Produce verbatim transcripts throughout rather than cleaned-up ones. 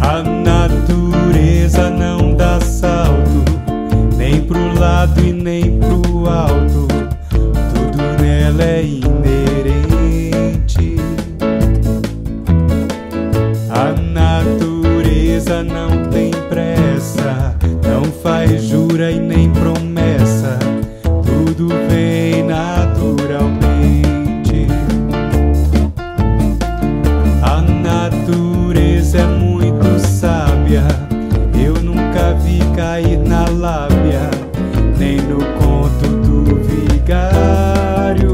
A natureza não dá salto, nem pro lado e nem pro alto. Tudo nela é inerente. A natureza não tem pressa, não faz jura e nem promessa. Tudo vem naturalmente. A natureza é muito sábia, eu nunca vi cair na lábia, nem no conto do vigário.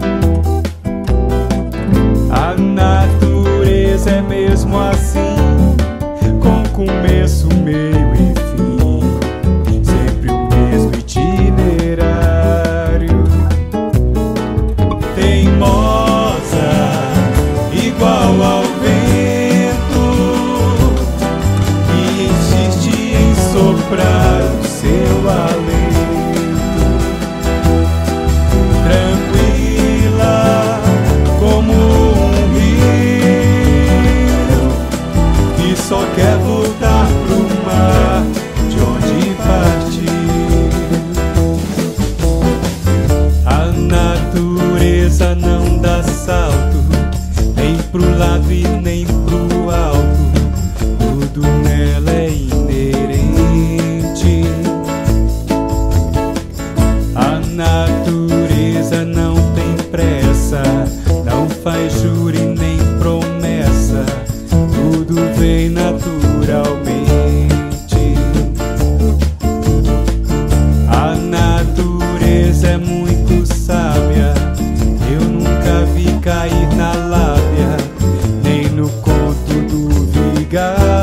A natureza é mesmo assim, com começo, meio e fim, sempre o mesmo itinerário. Teimosa, igual ao vento, que insiste em soprar o seu alento. Tranquila como um rio, que só quer voltar pro mar de onde partiu. A natureza não dá salto, nem pro lado e nem pro alto. Tudo nela é inerente. A natureza não tem pressa, não faz jura e nem promessa. Tudo vem naturalmente. A natureza é muito sábia, eu nunca vi cair na lábia, nem no conto do vigário.